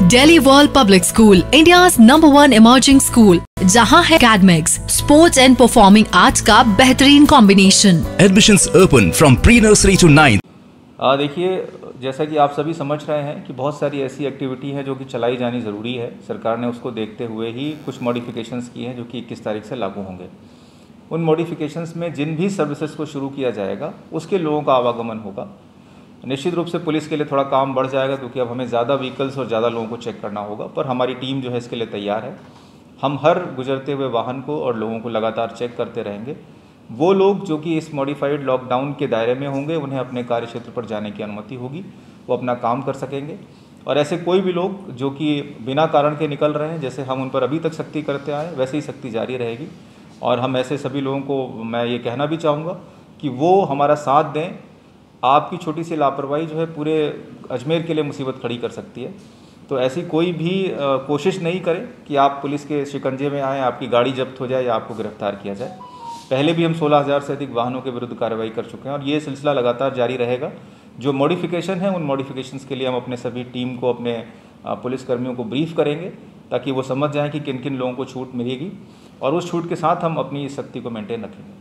Delhi world public school, India's #1 emerging school, जहां है academics, sports and performing arts का बेहतरीन combination. Admissions open from pre-nursery to 9th. देखिए, जैसा कि आप सभी समझ रहे हैं कि बहुत सारी ऐसी एक्टिविटी है जो कि चलाई जानी ज़रूरी है। सरकार ने उसको देखते हुए ही कुछ मॉडिफिकेशंस किए हैं जो कि 21 तारीख से लागू होंगे। उन मॉडिफिकेशंस में जिन भी सर्विसेज को शुरू किया जाएगा उसके लोगों का आवागमन होगा। निश्चित रूप से पुलिस के लिए थोड़ा काम बढ़ जाएगा क्योंकि अब हमें ज़्यादा व्हीकल्स और ज़्यादा लोगों को चेक करना होगा, पर हमारी टीम जो है इसके लिए तैयार है। हम हर गुजरते हुए वाहन को और लोगों को लगातार चेक करते रहेंगे। वो लोग जो कि इस मॉडिफाइड लॉकडाउन के दायरे में होंगे उन्हें अपने कार्य क्षेत्र पर जाने की अनुमति होगी, वो अपना काम कर सकेंगे। और ऐसे कोई भी लोग जो कि बिना कारण के निकल रहे हैं, जैसे हम उन पर अभी तक सख्ती करते आए वैसे ही सख्ती जारी रहेगी। और हम ऐसे सभी लोगों को मैं ये कहना भी चाहूँगा कि वो हमारा साथ दें। आपकी छोटी सी लापरवाही जो है पूरे अजमेर के लिए मुसीबत खड़ी कर सकती है। तो ऐसी कोई भी कोशिश नहीं करें कि आप पुलिस के शिकंजे में आएँ, आपकी गाड़ी जब्त हो जाए या आपको गिरफ्तार किया जाए। पहले भी हम 16,000 से अधिक वाहनों के विरुद्ध कार्रवाई कर चुके हैं और ये सिलसिला लगातार जारी रहेगा। जो मॉडिफिकेशन है उन मॉडिफिकेशंस के लिए हम अपने सभी टीम को, अपने पुलिसकर्मियों को ब्रीफ करेंगे ताकि वो समझ जाएं कि किन किन लोगों को छूट मिलेगी और उस छूट के साथ हम अपनी सख्ती को मेंटेन रखेंगे।